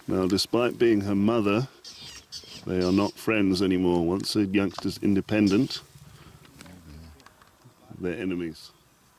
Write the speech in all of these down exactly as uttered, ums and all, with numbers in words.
Now, despite being her mother, they are not friends anymore. Once a youngster's independent, they're enemies.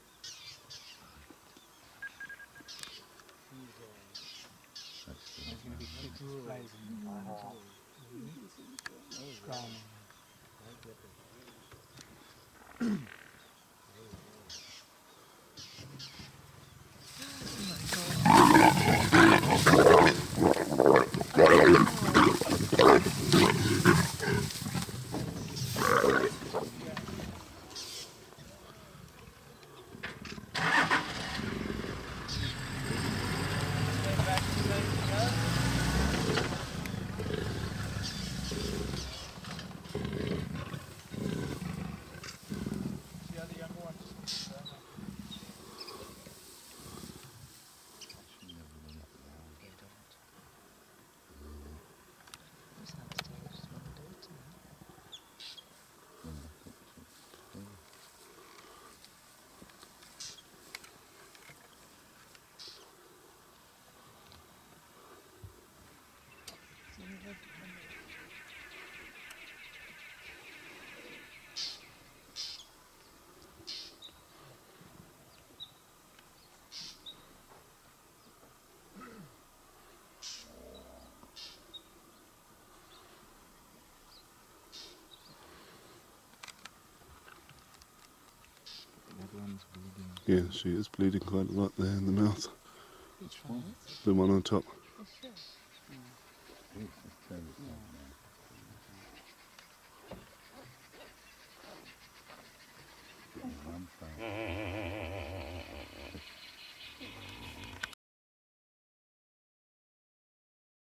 Yeah, she is bleeding quite a lot there in the mouth. Which one? The one on top. Yeah.